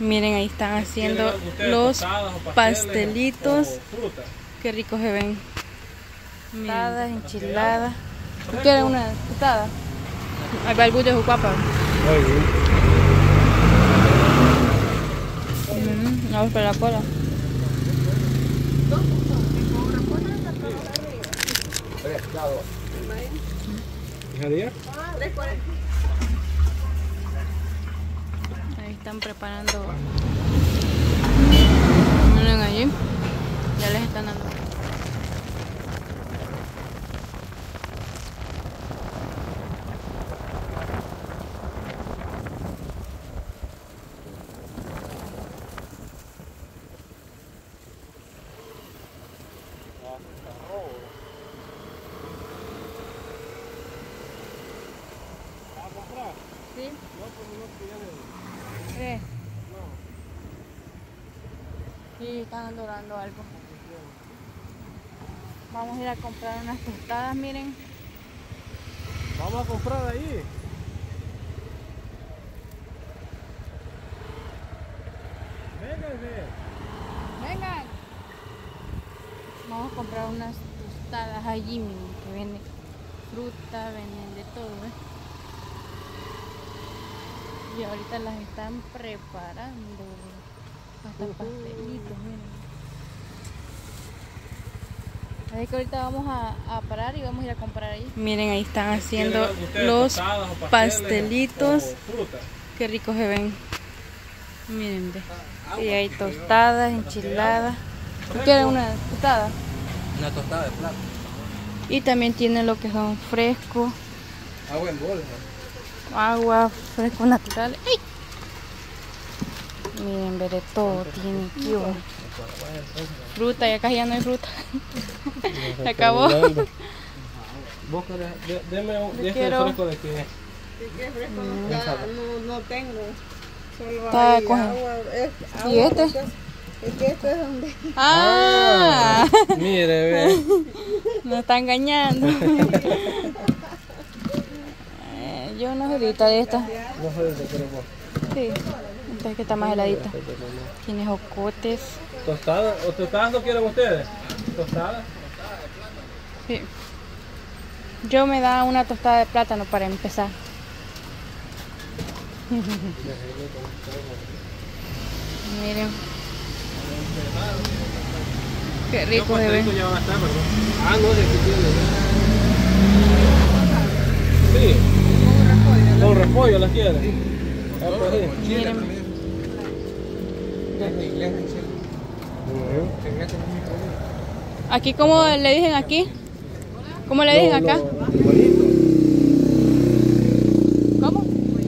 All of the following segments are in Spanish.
Miren, ahí están haciendo los pastelitos. Qué ricos se ven. Tostadas, enchiladas. ¿Tú quieres una tostada? Ahí va el bus de Jucuapa. Vamos para la cola. Ahí están preparando. Miren allí. Ya les están dando. ¿Sí? No, pues no tiene. Sí, están adorando algo. Vamos a ir a comprar unas tostadas, miren. Vamos a comprar ahí. Vengan. Vamos a comprar unas tostadas allí, miren, que venden fruta, venden de todo, ¿eh? Y ahorita las están preparando. Hasta pastelitos, miren. Así que ahorita vamos a parar y vamos a ir a comprar ahí. Miren, ahí están haciendo los pastelitos. Qué ricos se ven. Miren, y hay tostadas, enchiladas. ¿Tú quieres una tostada? Una tostada de plata. Y también tiene lo que son frescos. Agua en bolsa. Agua, fresco natural. ¡Ay! Miren, ver de todo tiene aquí. Fruta, ya casi ya no hay fruta. Se acabó. ¿Vos querés? Deme un fresco de qué. ¿Qué fresco no tengo? Solo Está hay con... agua. ¿Y este? Es que este es donde... ¡Ah! Mire, ve. Nos está engañando. Yo no ahorita de esta. No sé de qué vos. Sí, esta es que está más heladita. Tiene jocotes. ¿Tostadas? ¿O tostadas no quieren ustedes? ¿Tostadas? Sí. Yo me da una tostada de plátano para empezar. Miren. Qué rico se ve. Ya van a estar, ¿verdad? Ah, no, de aquí tiene. Sí. Con repollo las quieren. Ah, pues sí. Miren. Aquí, ¿cómo le dicen aquí? ¿Cómo le dicen acá? ¿Cómo?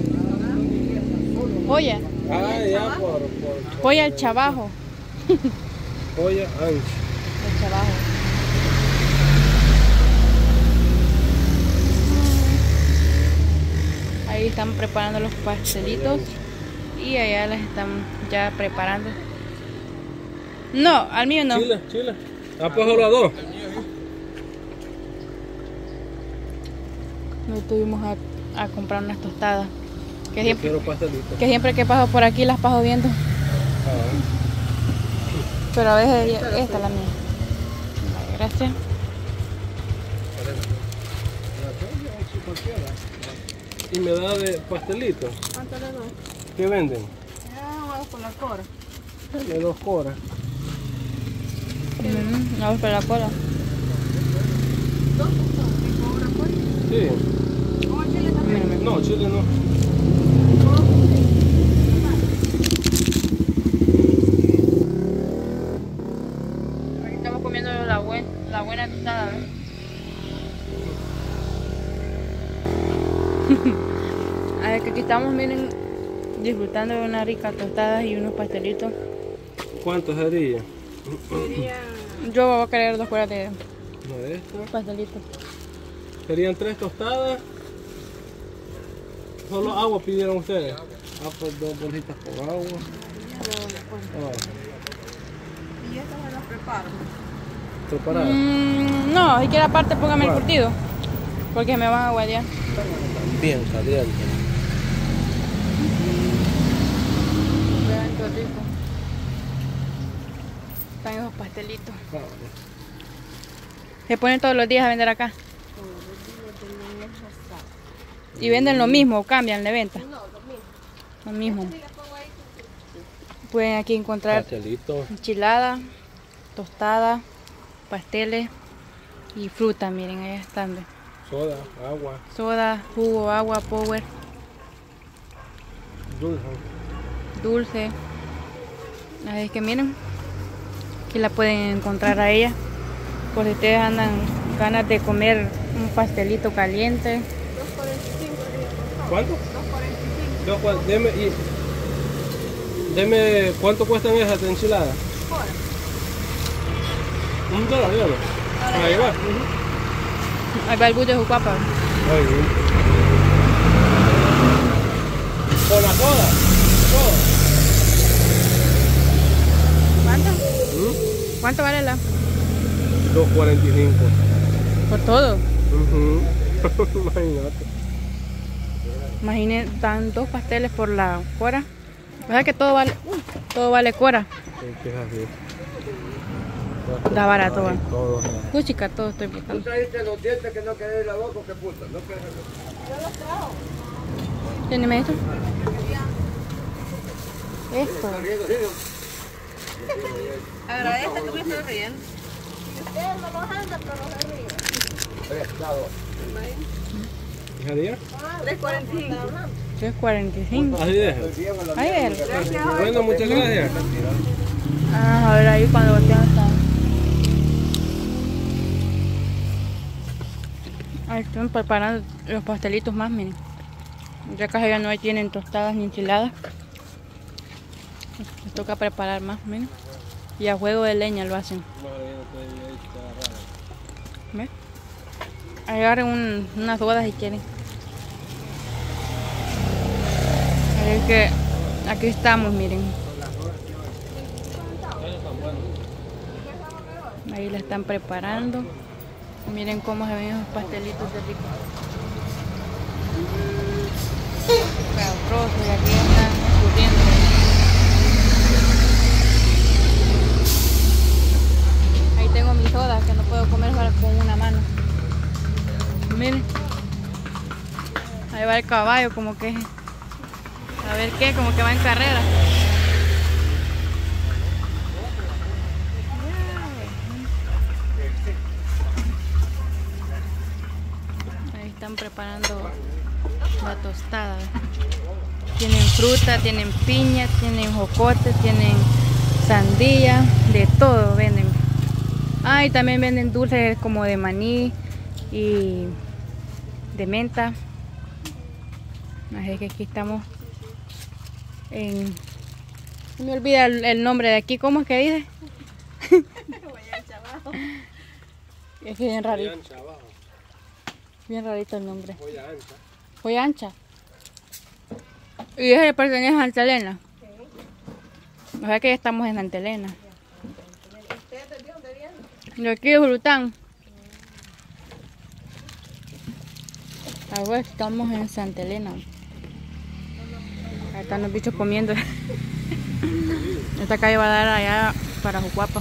Polla. Ah, ya por Polla el chabajo. polla ancha. El chabajo. Ahí están preparando los pastelitos y allá las están ya preparando. No, al mío no. Chile. Ah, pues solo a dos. Hoy tuvimos a comprar unas tostadas. Quiero pastelitos. Que siempre que paso por aquí las paso viendo. Pero a veces esta es la mía. Vale, gracias. Y me da de pastelitos. ¿Cuánto le doy? ¿Qué venden? Vamos con la cora. De 2 coras. Vamos para la cola. ¿Dos tostadas? ¿Con repollo? Sí. ¿Con chile también? No, chile no. Aquí estamos comiendo la buena tostada, ¿ves? A ver, que aquí estamos, miren, disfrutando de una rica tostada y unos pastelitos. ¿Cuántos sería? Yo voy a querer 2 cuerdas de No, esta. pastelitos. Serían 3 tostadas. Solo agua pidieron ustedes. Ah, pues 2 bolsitas con agua. Y estas me las preparo. ¿Preparadas? No, si quiere aparte póngame el curtido. Porque me van a guardiar. Bien caliente. Vean qué estaban esos pastelitos. Se ponen todos los días a vender acá. ¿Y venden lo mismo o cambian de venta? No, Lo mismo. Pueden aquí encontrar Pastelitos. enchiladas, tostadas, pasteles y fruta. Miren, ahí están. Soda, agua, Soda, jugo, agua, power, dulce. dulce. Así que miren, aquí la pueden encontrar a ella. Por si ustedes andan ganas de comer un pastelito caliente. 2.45 por favor. ¿Cuánto? 2.45. Deme, ¿cuánto cuestan esas enchiladas? $1, dígame. Ahí va. Ahí va el bus de Jucuapa. Ay, bien. Con la soda. Soda. ¿Cuánto? ¿Cuánto vale la? $2.45. Por todo. Imagínate. Imaginen, dan 2 pasteles por la cora. O sea que todo vale cora. Sí, que es así. Da barato, va. Todo. Puchica, todo estoy buscando. Tú trajiste los dientes que no querés la boca, qué puta, no querés. ¿Tiene esto? Esto. Agradece que me estoy riendo. ¿Hija de 3.45. 3.45. Así deja. Ahí es. Bueno, muchas gracias. Ah, a ver ahí cuando voltean está. Ahí están preparando los pastelitos más, miren. Ya casi ya no tienen tostadas ni enchiladas. Les toca preparar más, miren. Y a juego de leña lo hacen. ¿Ves? Ahí agarren unas bodas si quieren. Es que aquí estamos, miren. Ahí la están preparando. Miren cómo se ven esos pastelitos de rico. Sabroso, y aquí están escurriendo. Ahí tengo mi soda que no puedo comer solo con una mano. Miren. Ahí va el caballo como que... A ver qué, como que va en carrera. Ahí están preparando la tostada. Tienen fruta, tienen piña, tienen jocotes, tienen sandía, de todo venden. Ah, y también venden dulces como de maní y de menta. Así que aquí estamos en... Se me olvida el nombre de aquí. ¿Cómo es que dice? Es que bien rarito. Bien rarito el nombre. Joya ancha. Joya Ancha. ¿Y ese pertenece a Santa Elena? Sí. O sea que ya estamos en Santa Elena. ¿Ustedes de dónde vienen? De aquí de Jurután. Ahora estamos en Santa Elena. Ahí están los bichos comiendo. Esta calle va a dar allá para Jucuapa.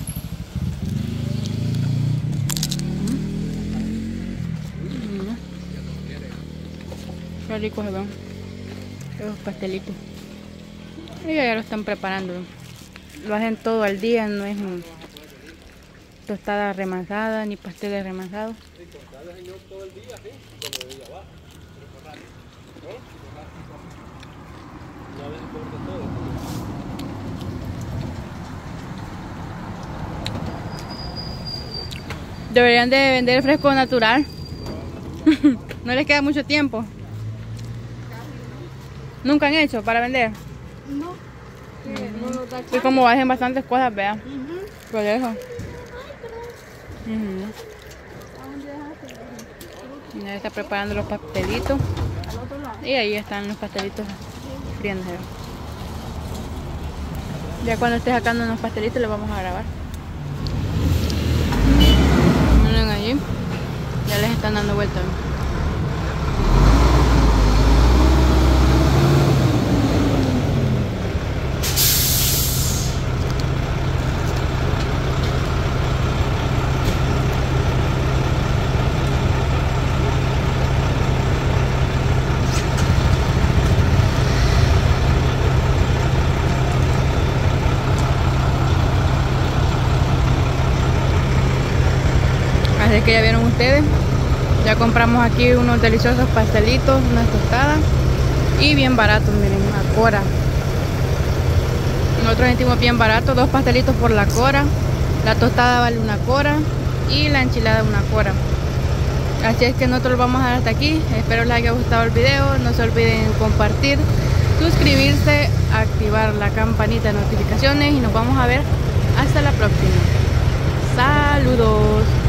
Qué rico se ven esos pastelitos. Y ya lo están preparando. Lo hacen todo al día, no es tostada remasada ni pasteles remasados. Deberían de vender fresco natural. No les queda mucho tiempo. Nunca han hecho para vender. No. No nos da Y como hacen bastantes cosas, vean. Por eso. Ya está preparando los pastelitos. Y ahí están los pastelitos friéndose. Ya cuando esté sacando unos pastelitos les vamos a grabar. Miren allí. Ya les están dando vuelta. es que ya vieron ustedes, ya compramos aquí unos deliciosos pastelitos, unas tostadas y bien baratos, miren, a cora. Nosotros sentimos bien barato, 2 pastelitos por la cora, la tostada vale 1 cora y la enchilada 1 cora. Así es que nosotros lo vamos a dar hasta aquí. Espero les haya gustado el video. No se olviden compartir, suscribirse, activar la campanita de notificaciones y nos vamos a ver hasta la próxima. Saludos.